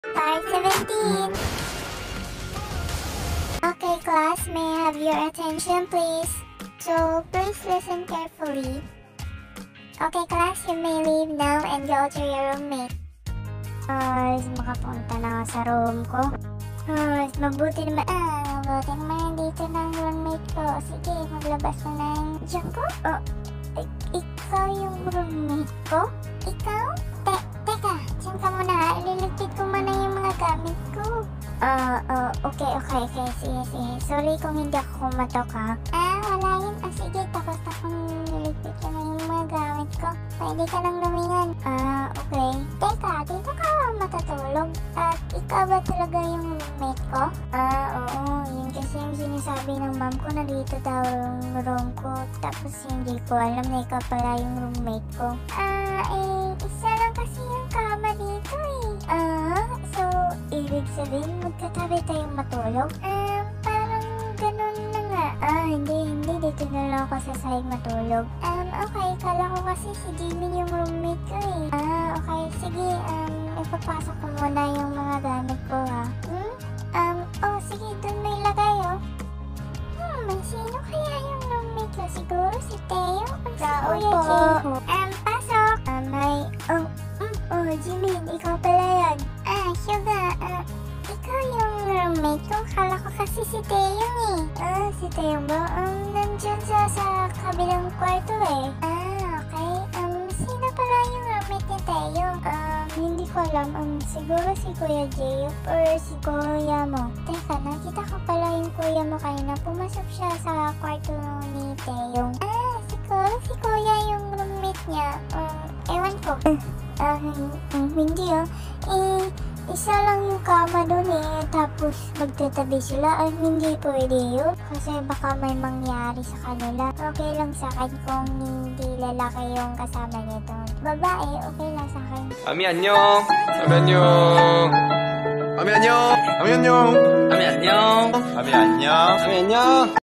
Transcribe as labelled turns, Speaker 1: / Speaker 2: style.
Speaker 1: Part 17. Okay, class, may I have your attention, please? So, please listen carefully. Okay, class, you may leave now and go to your roommate. Makapunta na ako sa room ko. Mabuti naman nandito na ang roommate ko. Sige, maglabas na na yung dyan ko. Ikaw yung roommate ko? Ikaw? Teka, dyan ka muna. Ililigpit ko muna yung mga gamit ko. Okay. Sige. Sorry kung hindi ako kumatok, ha? Wala yun. Sige, tapos akong niligpit ko na yung mga gamit ko. Pwede ka nang lumingan. Okay. Teka, dito ka matutulog? At ikaw ba talaga yung roommate ko? Oo. Yun kasi yung sinasabi ng mom ko na dito daw yung room ko. Tapos hindi ko alam na ikaw pala yung roommate ko. Isa lang kasi yung kama dito so, ibig sabihin magkatabi tayong matulog? Parang ganun na nga. Hindi. Dito na lang ako sa side matulog. Okay. Kala ko kasi si Jimmy yung roommate ko okay. Sige, ipapasok ko muna yung mga gamit ko, ha? Sige, dun may lagay, sino kaya yung roommate ko? Siguro si Teo? Si Kuya Jeho? Pasok! Jimmy, ikaw pala yan. Suga, ikaw yung roommate ko? Kala ko kasi si Teo si Teo ba? Nandyan sa kabilang kwarto okay. Sino pala yung roommate ni Teo? Hindi ko alam. Siguro si Kuya Jeho or si Kuya mo. Teka, nakita ko pala yung kuya mo kanina. Pumasok siya sa kwarto ni Teo. Siguro si Kuya yung roommate niya. Ewan ko. Hindi isa lang yung kama dun tapos magtatabi sila. Hindi pwede yun kasi baka may mangyari sa kanila. Okay lang sa akin kung hindi lalaki yung kasama nito. Babae, okay lang sa akin.
Speaker 2: 아미 안녕. 아미 안녕.
Speaker 3: 아미 안녕. 아미 안녕.
Speaker 2: 아미 안녕.
Speaker 3: 아미 안녕.
Speaker 2: 아미 안녕.